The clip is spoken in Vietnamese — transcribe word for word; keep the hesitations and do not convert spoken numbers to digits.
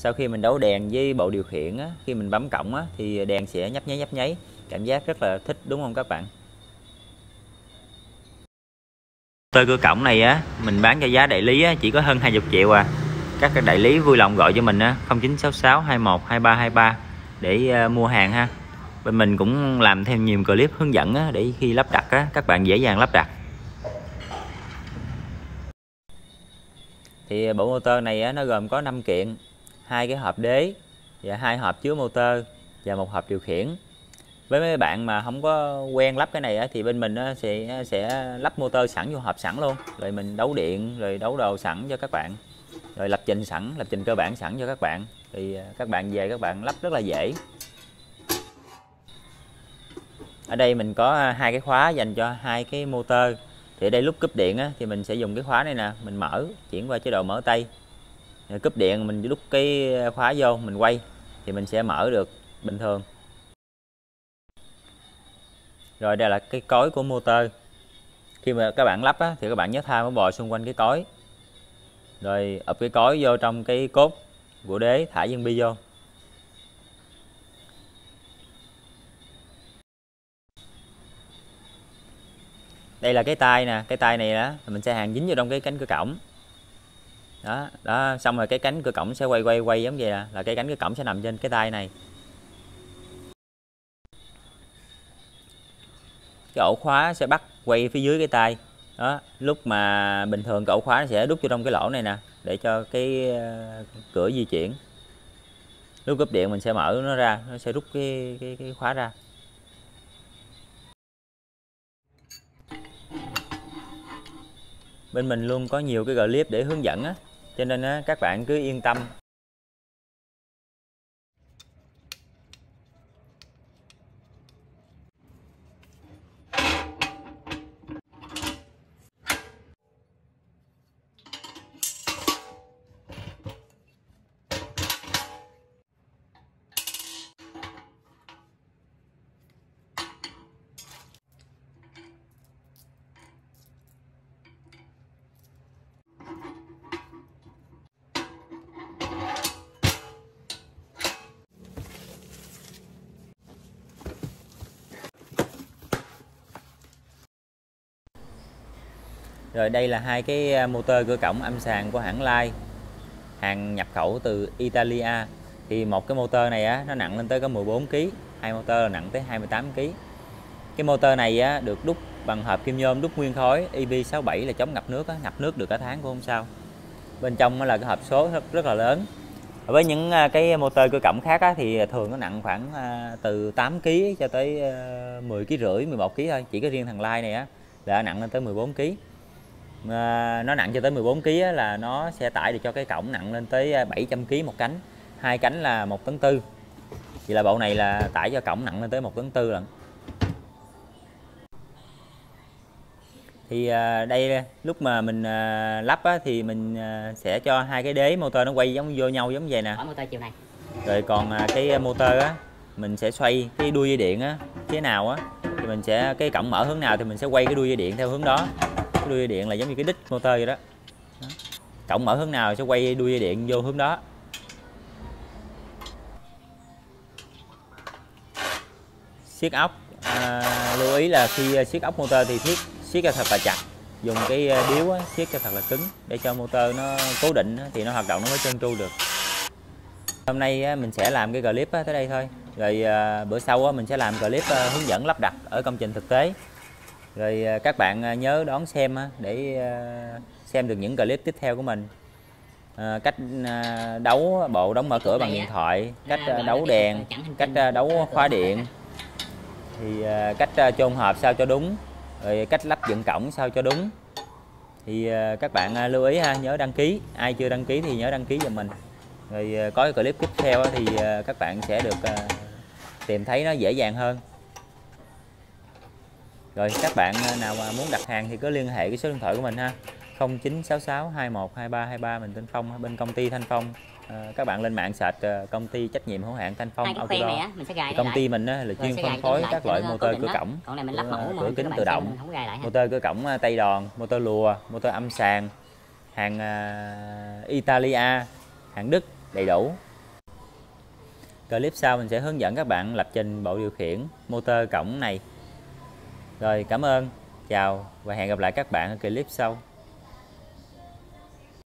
sau khi mình đấu đèn với bộ điều khiển á, khi mình bấm cộng á, thì đèn sẽ nhấp nháy nhấp nháy, cảm giác rất là thích đúng không các bạn? Motor cửa cổng này á mình bán cho giá đại lý á, chỉ có hơn hai mươi triệu à. Các đại lý vui lòng gọi cho mình á không chín sáu sáu hai một hai ba hai ba để uh, mua hàng ha. Bên mình cũng làm thêm nhiều clip hướng dẫn á, để khi lắp đặt á, các bạn dễ dàng lắp đặt. Thì bộ motor này á, nó gồm có năm kiện, hai cái hộp đế và hai hộp chứa motor và một hộp điều khiển. Với mấy bạn mà không có quen lắp cái này á, thì bên mình á, sẽ sẽ lắp motor sẵn vô hộp sẵn luôn, rồi mình đấu điện rồi đấu đồ sẵn cho các bạn, rồi lập trình sẵn, lập trình cơ bản sẵn cho các bạn, thì các bạn về các bạn lắp rất là dễ. Ở đây mình có hai cái khóa dành cho hai cái motor. Thì ở đây lúc cúp điện á, thì mình sẽ dùng cái khóa này nè, mình mở chuyển qua chế độ mở tay. Rồi cúp điện mình lúc cái khóa vô mình quay thì mình sẽ mở được bình thường. Rồi đây là cái cối của motor. Khi mà các bạn lắp á, thì các bạn nhớ thao nó bò xung quanh cái cối, rồi ập cái cối vô trong cái cốt của đế, thả viên bi vô. Đây là cái tay nè, cái tay này đó mình sẽ hàn dính vô trong cái cánh cửa cổng. Đó, đó, xong rồi cái cánh cửa cổng sẽ quay quay quay giống vậy nè, là cái cánh cửa cổng sẽ nằm trên cái tay này. Cái ổ khóa sẽ bắt quay phía dưới cái tay. Đó, lúc mà bình thường cái ổ khóa nó sẽ đút vô trong cái lỗ này nè, để cho cái cửa di chuyển. Lúc cúp điện mình sẽ mở nó ra, nó sẽ rút cái cái, cái khóa ra. Bên mình luôn có nhiều cái clip để hướng dẫn á, cho nên á, các bạn cứ yên tâm. Rồi đây là hai cái motor cửa cổng âm sàn của hãng Lai, hàng nhập khẩu từ Italia. Thì một cái motor này á, nó nặng lên tới có mười bốn ki lô gam, hai motor là nặng tới hai mươi tám ki lô gam. Cái motor này á, được đúc bằng hợp kim nhôm đúc nguyên khối E B sáu bảy là chống ngập nước á, ngập nước được cả tháng cũng không sao. Bên trong là cái hộp số rất, rất là lớn. Với những cái motor cửa cổng khác á, thì thường nó nặng khoảng từ tám ki lô gam cho tới mười ki lô gam rưỡi, mười một ki lô gam thôi. Chỉ có riêng thằng Lai này á là nặng lên tới mười bốn ki lô gam. À, nó nặng cho tới mười bốn ki lô gam là nó sẽ tải được cho cái cổng nặng lên tới bảy trăm ki lô gam một cánh, hai cánh là một tấn tư. Vậy là bộ này là tải cho cổng nặng lên tới một tấn tư lận. Thì à, đây lúc mà mình à, lắp á, thì mình à, sẽ cho hai cái đế motor nó quay giống vô nhau giống vậy nè. Motor chiều này. Rồi còn à, cái motor á mình sẽ xoay cái đuôi dây điện á thế nào á, thì mình sẽ cái cổng mở hướng nào thì mình sẽ quay cái đuôi dây điện theo hướng đó. Cái đuôi dây điện là giống như cái đít motor vậy đó. Đó. Cổng mở hướng nào sẽ quay đuôi dây điện vô hướng đó. Siết ốc, à, lưu ý là khi siết ốc motor thì thiết siết cho thật là chặt, dùng cái điếu á, siết cho thật là cứng để cho motor nó cố định á, thì nó hoạt động nó mới trơn tru được. Hôm nay á, mình sẽ làm cái clip á, tới đây thôi. Rồi à, bữa sau á, mình sẽ làm clip à, hướng dẫn lắp đặt ở công trình thực tế. Rồi à, các bạn à, nhớ đón xem á, để à, xem được những clip tiếp theo của mình. À, cách à, đấu bộ đóng mở cửa bằng điện thoại, cách à, đấu đèn, cách à, đấu khóa điện, thì à, cách à, chôn hộp sao cho đúng, rồi cách lắp dựng cổng sao cho đúng. Thì à, các bạn à, lưu ý ha, nhớ đăng ký, ai chưa đăng ký thì nhớ đăng ký giùm mình. Rồi à, có cái clip tiếp theo thì à, các bạn sẽ được à, tìm thấy nó dễ dàng hơn. Rồi các bạn nào mà muốn đặt hàng thì cứ liên hệ cái số điện thoại của mình ha, không chín sáu sáu hai một hai ba hai ba. Mình tên Phong, bên công ty Thanh Phong. À, các bạn lên mạng search uh, công ty trách nhiệm hữu hạn Thanh Phong Outdoor. Này á, mình sẽ gài công lại. ty mình á, là chuyên phân phối các loại motor cửa cổng, còn này mình lắp mẫu cửa kính tự động, lại motor cửa cổng tay đòn, motor lùa, motor âm sàn, hàng uh, Italia, hàng Đức đầy đủ. Clip sau mình sẽ hướng dẫn các bạn lập trình bộ điều khiển motor cổng này. Rồi, cảm ơn, chào và hẹn gặp lại các bạn ở clip sau.